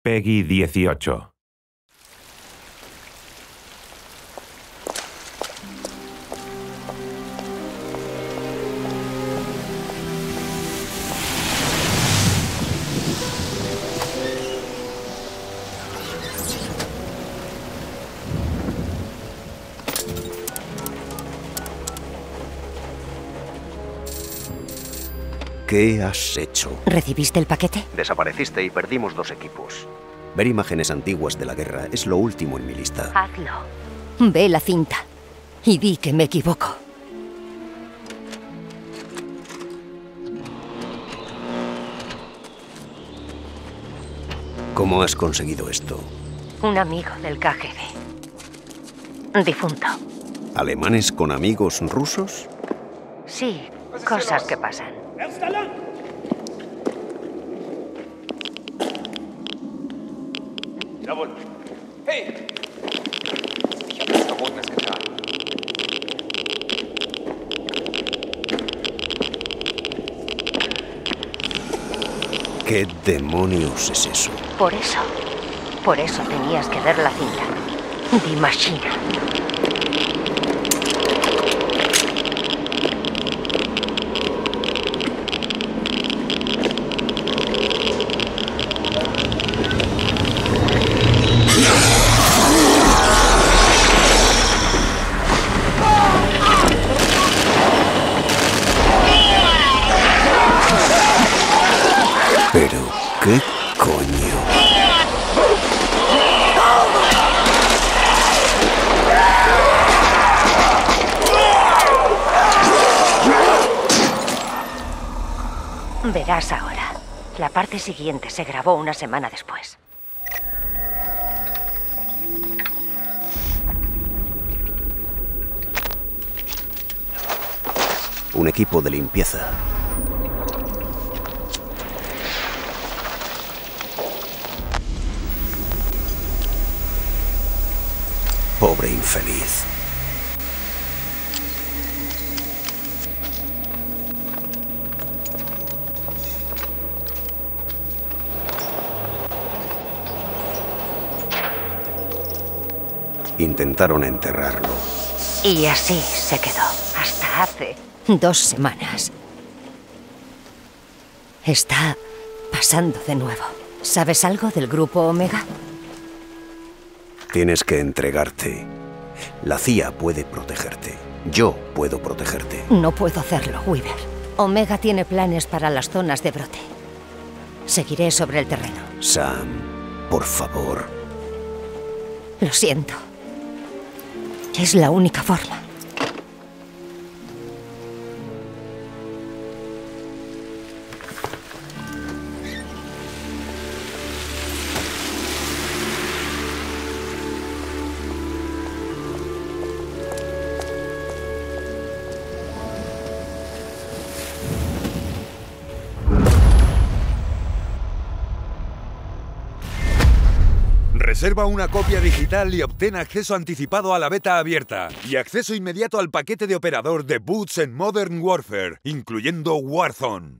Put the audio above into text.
Peggy 18. ¿Qué has hecho? ¿Recibiste el paquete? Desapareciste y perdimos 2 equipos. Ver imágenes antiguas de la guerra es lo último en mi lista. Hazlo. Ve la cinta y di que me equivoco. ¿Cómo has conseguido esto? Un amigo del KGB. Difunto. ¿Alemanes con amigos rusos? Sí, cosas que pasan. Jawohl. Hey! Ich habe nichts Verbotenes getan. ¿Qué demonios es eso? Por eso tenías que ver la cinta. Die Maschine. ¿Pero qué coño? Verás ahora. La parte siguiente se grabó una semana después. Un equipo de limpieza. Pobre infeliz. Intentaron enterrarlo. Y así se quedó. Hasta hace 2 semanas. Está pasando de nuevo. ¿Sabes algo del grupo Omega? Tienes que entregarte. La CIA puede protegerte. Yo puedo protegerte. No puedo hacerlo, Weaver. Omega tiene planes para las zonas de brote. Seguiré sobre el terreno. Sam, por favor. Lo siento. Es la única forma. Reserva una copia digital y obtén acceso anticipado a la beta abierta y acceso inmediato al paquete de operador de Boots en Modern Warfare, incluyendo Warzone.